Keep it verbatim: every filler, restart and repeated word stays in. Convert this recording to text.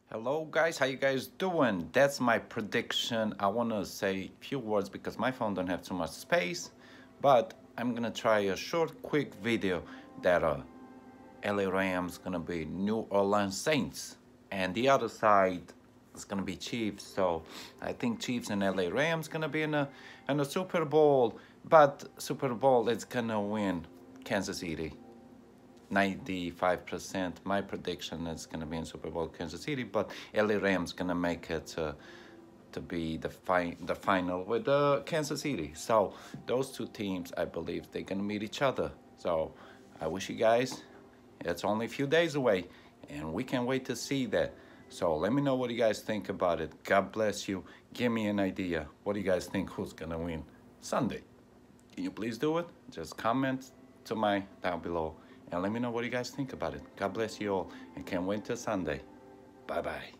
Hello guys, how you guys doing? That's my prediction. I want to say a few words because my phone don't have too much space, but I'm gonna try a short quick video that uh, L A Rams gonna be New Orleans Saints and the other side is gonna be Chiefs. So I think Chiefs and L A Rams gonna be in a in a Super Bowl, but Super Bowl is gonna win Kansas City. ninety-five percent my prediction is going to be in Super Bowl Kansas City, but L A Rams going to make it to, to be the, fi the final with uh, Kansas City. So those two teams, I believe they're going to meet each other. So I wish you guys, it's only a few days away, and we can't wait to see that. So let me know what you guys think about it. God bless you. Give me an idea. What do you guys think who's going to win Sunday? Can you please do it? Just comment to my down below. And let me know what you guys think about it. God bless you all. And can't wait till Sunday. Bye-bye.